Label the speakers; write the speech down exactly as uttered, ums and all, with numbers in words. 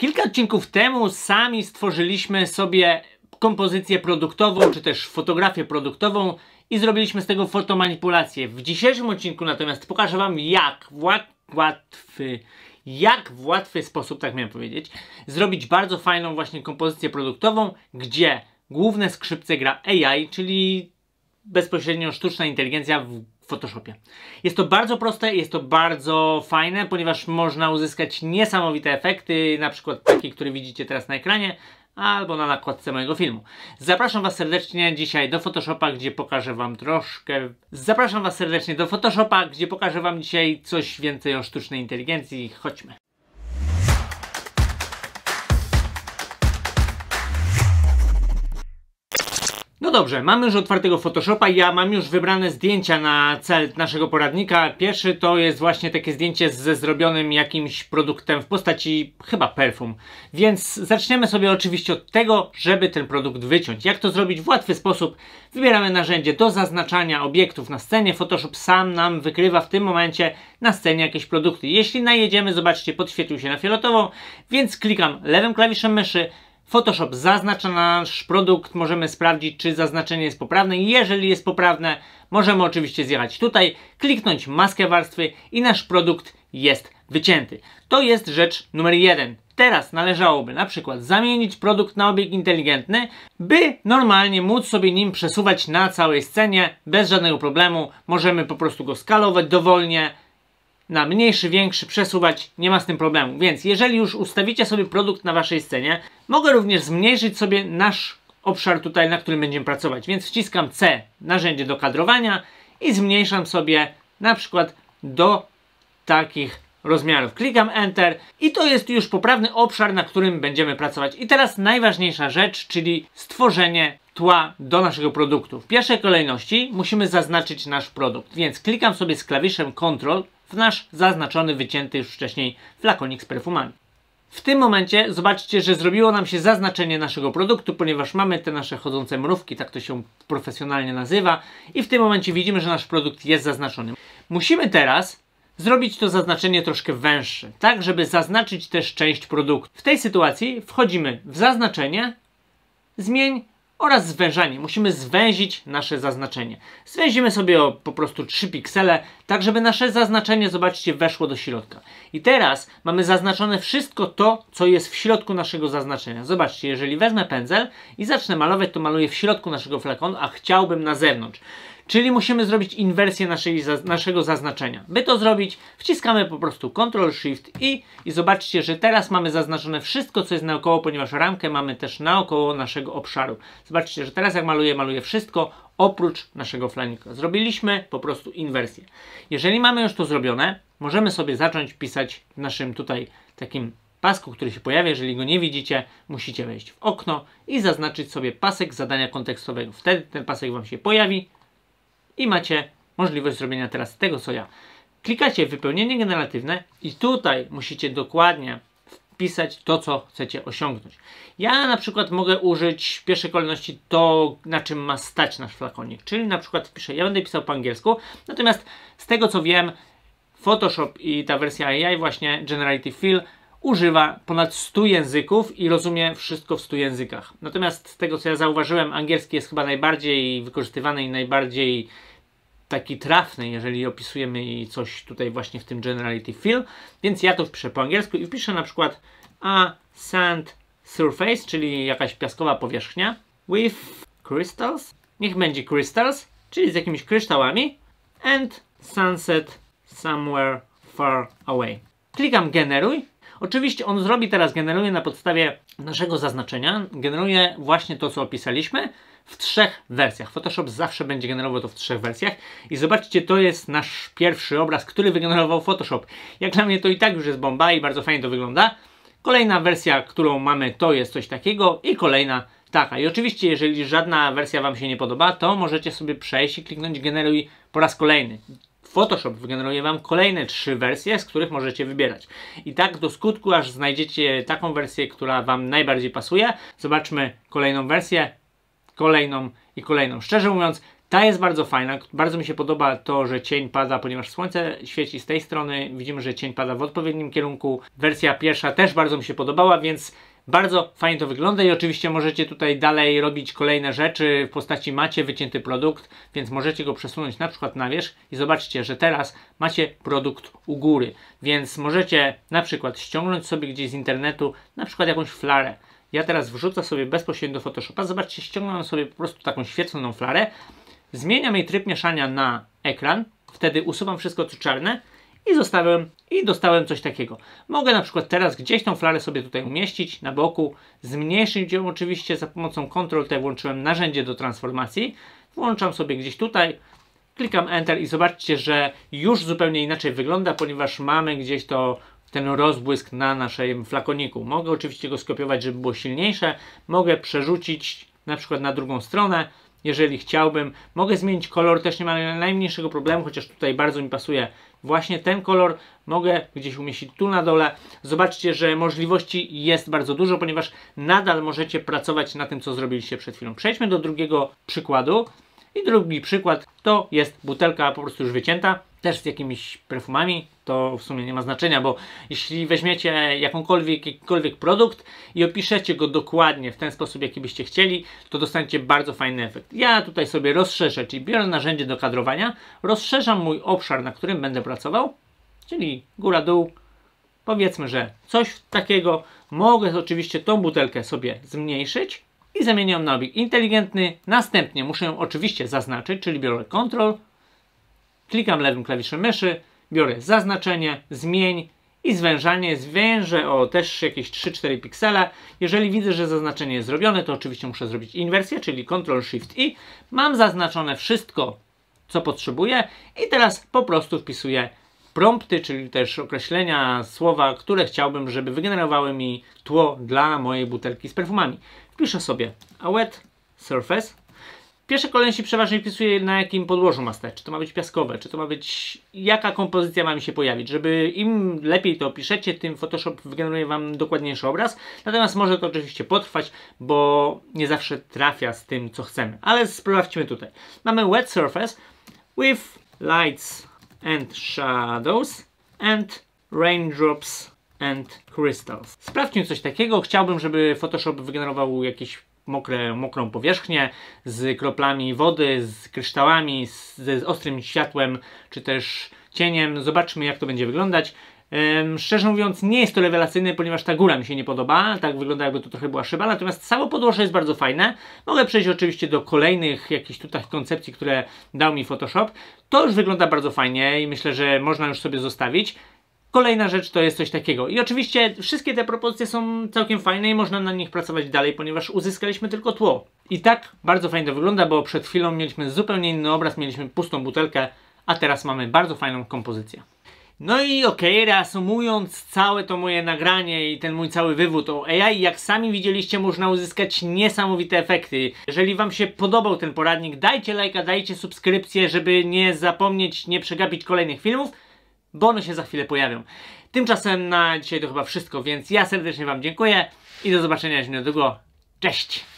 Speaker 1: Kilka odcinków temu sami stworzyliśmy sobie kompozycję produktową, czy też fotografię produktową i zrobiliśmy z tego fotomanipulację. W dzisiejszym odcinku natomiast pokażę Wam, jak w łatwy, jak w łatwy sposób, tak miałem powiedzieć, zrobić bardzo fajną właśnie kompozycję produktową, gdzie główne skrzypce gra A I, czyli bezpośrednio sztuczna inteligencja w Photoshopie. Jest to bardzo proste, jest to bardzo fajne, ponieważ można uzyskać niesamowite efekty, na przykład takie, które widzicie teraz na ekranie, albo na nakładce mojego filmu. Zapraszam Was serdecznie dzisiaj do Photoshopa, gdzie pokażę Wam troszkę... Zapraszam Was serdecznie do Photoshopa, gdzie pokażę Wam dzisiaj coś więcej o sztucznej inteligencji. Chodźmy. No dobrze, mamy już otwartego Photoshopa, ja mam już wybrane zdjęcia na cel naszego poradnika. Pierwszy to jest właśnie takie zdjęcie ze zrobionym jakimś produktem w postaci chyba perfum. Więc zaczniemy sobie oczywiście od tego, żeby ten produkt wyciąć. Jak to zrobić w łatwy sposób? Wybieramy narzędzie do zaznaczania obiektów na scenie. Photoshop sam nam wykrywa w tym momencie na scenie jakieś produkty. Jeśli najedziemy, zobaczcie, podświetlił się na fioletowo, więc klikam lewym klawiszem myszy. Photoshop zaznacza nasz produkt, możemy sprawdzić, czy zaznaczenie jest poprawne. Jeżeli jest poprawne, możemy oczywiście zjechać tutaj, kliknąć maskę warstwy i nasz produkt jest wycięty. To jest rzecz numer jeden. Teraz należałoby na przykład zamienić produkt na obiekt inteligentny, by normalnie móc sobie nim przesuwać na całej scenie bez żadnego problemu. Możemy po prostu go skalować dowolnie, na mniejszy, większy, przesuwać, nie ma z tym problemu. Więc jeżeli już ustawicie sobie produkt na Waszej scenie, mogę również zmniejszyć sobie nasz obszar tutaj, na którym będziemy pracować. Więc wciskam C, narzędzie do kadrowania i zmniejszam sobie na przykład do takich rozmiarów. Klikam Enter i to jest już poprawny obszar, na którym będziemy pracować. I teraz najważniejsza rzecz, czyli stworzenie tła do naszego produktu. W pierwszej kolejności musimy zaznaczyć nasz produkt, więc klikam sobie z klawiszem Ctrl w nasz zaznaczony, wycięty już wcześniej flakonik z perfumami. W tym momencie zobaczcie, że zrobiło nam się zaznaczenie naszego produktu, ponieważ mamy te nasze chodzące mrówki, tak to się profesjonalnie nazywa, i w tym momencie widzimy, że nasz produkt jest zaznaczony. Musimy teraz zrobić to zaznaczenie troszkę węższe, tak żeby zaznaczyć też część produktu. W tej sytuacji wchodzimy w zaznaczenie, zmień oraz zwężanie. Musimy zwęzić nasze zaznaczenie. Zwęzimy sobie o po prostu trzy piksele, tak żeby nasze zaznaczenie, zobaczcie, weszło do środka. I teraz mamy zaznaczone wszystko to, co jest w środku naszego zaznaczenia. Zobaczcie, jeżeli wezmę pędzel i zacznę malować, to maluję w środku naszego flakonu, a chciałbym na zewnątrz. Czyli musimy zrobić inwersję naszej, naszego zaznaczenia. By to zrobić, wciskamy po prostu Ctrl Shift I i zobaczcie, że teraz mamy zaznaczone wszystko, co jest naokoło, ponieważ ramkę mamy też naokoło naszego obszaru. Zobaczcie, że teraz jak maluję, maluję wszystko oprócz naszego flanika. Zrobiliśmy po prostu inwersję. Jeżeli mamy już to zrobione, możemy sobie zacząć pisać w naszym tutaj takim pasku, który się pojawia. Jeżeli go nie widzicie, musicie wejść w okno i zaznaczyć sobie pasek zadania kontekstowego. Wtedy ten pasek Wam się pojawi i macie możliwość zrobienia teraz tego, co ja. Klikacie w wypełnienie generatywne i tutaj musicie dokładnie wpisać to, co chcecie osiągnąć. Ja na przykład mogę użyć w pierwszej kolejności to, na czym ma stać nasz flakonik. Czyli na przykład wpiszę, ja będę pisał po angielsku, natomiast z tego, co wiem, Photoshop i ta wersja A I właśnie, Generative Fill, używa ponad stu języków i rozumie wszystko w stu językach. Natomiast z tego, co ja zauważyłem, angielski jest chyba najbardziej wykorzystywany i najbardziej taki trafny, jeżeli opisujemy coś tutaj właśnie w tym Generative Fill. Więc ja to wpiszę po angielsku i wpiszę na przykład a sand surface, czyli jakaś piaskowa powierzchnia, with crystals, niech będzie crystals, czyli z jakimiś kryształami, and sunset somewhere far away. Klikam generuj. Oczywiście on zrobi teraz, generuje na podstawie naszego zaznaczenia, generuje właśnie to, co opisaliśmy w trzech wersjach. Photoshop zawsze będzie generował to w trzech wersjach i zobaczcie, to jest nasz pierwszy obraz, który wygenerował Photoshop. Jak dla mnie to i tak już jest bomba i bardzo fajnie to wygląda. Kolejna wersja, którą mamy, to jest coś takiego i kolejna taka. I oczywiście, jeżeli żadna wersja Wam się nie podoba, to możecie sobie przejść i kliknąć generuj po raz kolejny. Photoshop wygeneruje Wam kolejne trzy wersje, z których możecie wybierać. I tak do skutku, aż znajdziecie taką wersję, która Wam najbardziej pasuje. Zobaczmy kolejną wersję, kolejną i kolejną. Szczerze mówiąc, Ta jest bardzo fajna, bardzo mi się podoba to, że cień pada, ponieważ słońce świeci z tej strony, widzimy, że cień pada w odpowiednim kierunku. Wersja pierwsza też bardzo mi się podobała, więc bardzo fajnie to wygląda i oczywiście możecie tutaj dalej robić kolejne rzeczy w postaci macie wycięty produkt, więc możecie go przesunąć na przykład na wierzch i zobaczcie, że teraz macie produkt u góry, więc możecie na przykład ściągnąć sobie gdzieś z internetu na przykład jakąś flarę. Ja teraz wrzucę sobie bezpośrednio do Photoshopa, zobaczcie, ściągnąłem sobie po prostu taką świetloną flarę, zmieniam jej tryb mieszania na ekran, wtedy usuwam wszystko co czarne i zostawiam i dostałem coś takiego. Mogę na przykład teraz gdzieś tą flarę sobie tutaj umieścić na boku, zmniejszyć ją oczywiście za pomocą Ctrl T, włączyłem narzędzie do transformacji, włączam sobie gdzieś tutaj, klikam Enter i zobaczcie, że już zupełnie inaczej wygląda, ponieważ mamy gdzieś to ten rozbłysk na naszym flakoniku. Mogę oczywiście go skopiować, żeby było silniejsze, mogę przerzucić na przykład na drugą stronę, jeżeli chciałbym. Mogę zmienić kolor, też nie ma najmniejszego problemu, chociaż tutaj bardzo mi pasuje właśnie ten kolor. Mogę gdzieś umieścić tu na dole. Zobaczcie, że możliwości jest bardzo dużo, ponieważ nadal możecie pracować na tym, co zrobiliście przed chwilą. Przejdźmy do drugiego przykładu. I drugi przykład to jest butelka po prostu już wycięta, też z jakimiś perfumami, to w sumie nie ma znaczenia, bo jeśli weźmiecie jakąkolwiek, jakikolwiek produkt i opiszecie go dokładnie w ten sposób, jaki byście chcieli, to dostaniecie bardzo fajny efekt. Ja tutaj sobie rozszerzę, czyli biorę narzędzie do kadrowania, rozszerzam mój obszar, na którym będę pracował, czyli góra, dół, powiedzmy, że coś takiego. Mogę oczywiście tą butelkę sobie zmniejszyć i zamienię ją na obiekt inteligentny. Następnie muszę ją oczywiście zaznaczyć, czyli biorę Ctrl, klikam lewym klawiszem myszy, biorę zaznaczenie, zmień i zwężanie. Zwężę o też jakieś trzy cztery piksele. Jeżeli widzę, że zaznaczenie jest zrobione, to oczywiście muszę zrobić inwersję, czyli Ctrl Shift I. Mam zaznaczone wszystko, co potrzebuję i teraz po prostu wpisuję prompty, czyli też określenia, słowa, które chciałbym, żeby wygenerowały mi tło dla mojej butelki z perfumami. Wpiszę sobie a wet surface. W pierwszej kolejności przeważnie wpisuję, na jakim podłożu ma stać. Czy to ma być piaskowe, czy to ma być... jaka kompozycja ma mi się pojawić. Żeby im lepiej to opiszecie, tym Photoshop wygeneruje Wam dokładniejszy obraz. Natomiast może to oczywiście potrwać, bo nie zawsze trafia z tym, co chcemy. Ale sprawdźmy tutaj. Mamy wet surface with lights and shadows and raindrops and crystals. Sprawdźmy coś takiego. Chciałbym, żeby Photoshop wygenerował jakieś mokre, mokrą powierzchnię z kroplami wody, z kryształami, z, z ostrym światłem, czy też cieniem. Zobaczmy, jak to będzie wyglądać. Um, szczerze mówiąc, nie jest to rewelacyjne, ponieważ ta góra mi się nie podoba. Tak wygląda, jakby to trochę była szyba. Natomiast samo podłoże jest bardzo fajne. Mogę przejść oczywiście do kolejnych jakichś tutaj koncepcji, które dał mi Photoshop. To już wygląda bardzo fajnie i myślę, że można już sobie zostawić. Kolejna rzecz to jest coś takiego. I oczywiście wszystkie te propozycje są całkiem fajne i można na nich pracować dalej, ponieważ uzyskaliśmy tylko tło. I tak bardzo fajnie to wygląda, bo przed chwilą mieliśmy zupełnie inny obraz, mieliśmy pustą butelkę, a teraz mamy bardzo fajną kompozycję. No i okej, okay, reasumując całe to moje nagranie i ten mój cały wywód o A I, jak sami widzieliście, można uzyskać niesamowite efekty. Jeżeli Wam się podobał ten poradnik, dajcie lajka, dajcie subskrypcję, żeby nie zapomnieć, nie przegapić kolejnych filmów, bo one się za chwilę pojawią. Tymczasem na dzisiaj to chyba wszystko, więc ja serdecznie Wam dziękuję i do zobaczenia już niedługo. Cześć!